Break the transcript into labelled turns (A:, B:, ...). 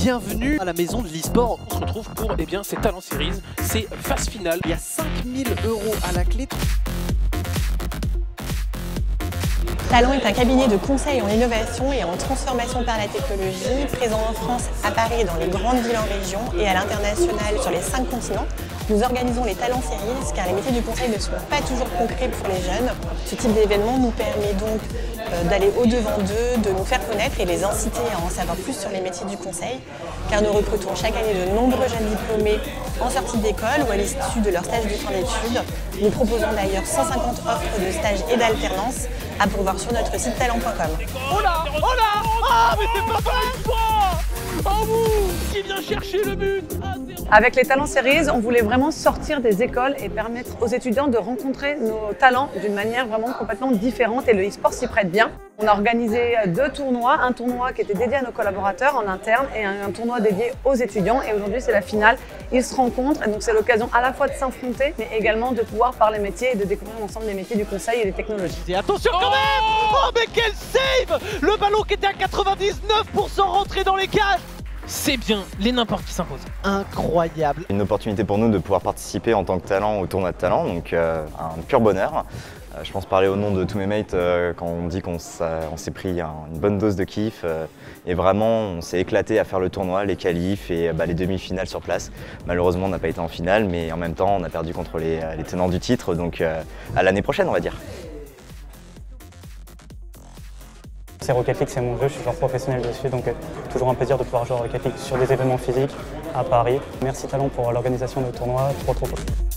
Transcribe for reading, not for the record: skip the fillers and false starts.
A: bienvenue à la maison de l'e-sport.
B: On se retrouve pour ces Talent Series, c'est phase finale.
A: Il y a 5000 € à la clé.
C: Talent est un cabinet de conseil en innovation et en transformation par la technologie, présent en France, à Paris et dans les grandes villes en région et à l'international sur les 5 continents. Nous organisons les Talent Series car les métiers du conseil ne sont pas toujours concrets pour les jeunes. Ce type d'événement nous permet donc d'aller au-devant d'eux, de nous faire connaître et les inciter à en savoir plus sur les métiers du conseil, car nous recrutons chaque année de nombreux jeunes diplômés en sortie d'école ou à l'issue de leur stage de fin d'études. Nous proposons d'ailleurs 150 offres de stage et d'alternance à pourvoir sur notre site talent.com.
B: Oh là! Oh là! Ah, mais c'est pas pareil toi! Oh vous! Qui vient chercher le but?
D: Avec les Talent Series, on voulait vraiment sortir des écoles et permettre aux étudiants de rencontrer nos talents d'une manière vraiment complètement différente et le e-sport s'y prête bien. On a organisé 2 tournois, un tournoi qui était dédié à nos collaborateurs en interne et un tournoi dédié aux étudiants. Et aujourd'hui, c'est la finale. Ils se rencontrent et donc c'est l'occasion à la fois de s'affronter mais également de pouvoir parler métier et de découvrir ensemble les métiers du conseil et des technologies.
B: Et attention quand même! Oh mais quel save! Le ballon qui était à 99% rentré dans les cages! C'est bien, les n'importe qui s'imposent.
A: Incroyable.
E: Une opportunité pour nous de pouvoir participer en tant que talent au tournoi de talent, donc un pur bonheur. Je pense parler au nom de tous mes mates quand on dit qu'on s'est pris une bonne dose de kiff et vraiment on s'est éclaté à faire le tournoi, les qualifs et les demi-finales sur place. Malheureusement on n'a pas été en finale mais en même temps on a perdu contre les tenants du titre, donc à l'année prochaine on va dire.
F: C'est Rocket League, c'est mon jeu, je suis joueur professionnel dessus, donc toujours un plaisir de pouvoir jouer à Rocket League sur des événements physiques à Paris. Merci Talent pour l'organisation de tournoi, trop cool.